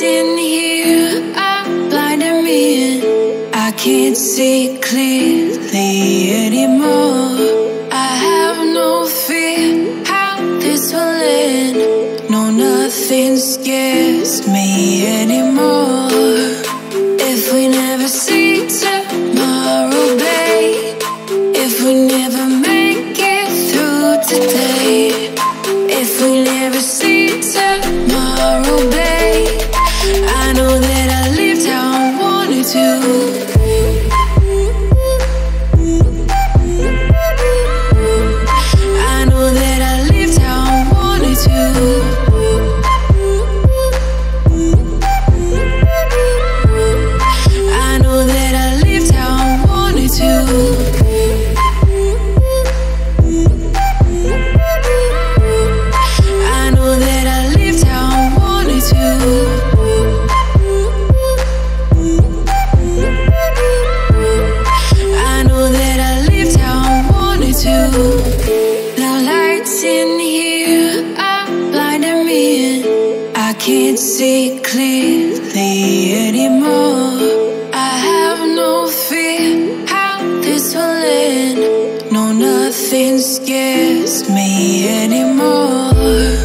in here are blinding me, and I can't see clearly anymore. I have no fear how this will end. No, nothing scares me anymore. If we never see tomorrow, babe, if we never make it through today, if we never see tomorrow, babe, I know that I lived how I wanted to. I know that I lived how I wanted to. I know that I lived how I wanted to. I know that I lived how I wanted to. I know that I lived how I wanted to. The lights in here are blinding me, and I can't see clearly anymore. I have no fear how this will end. No, nothing scares me anymore.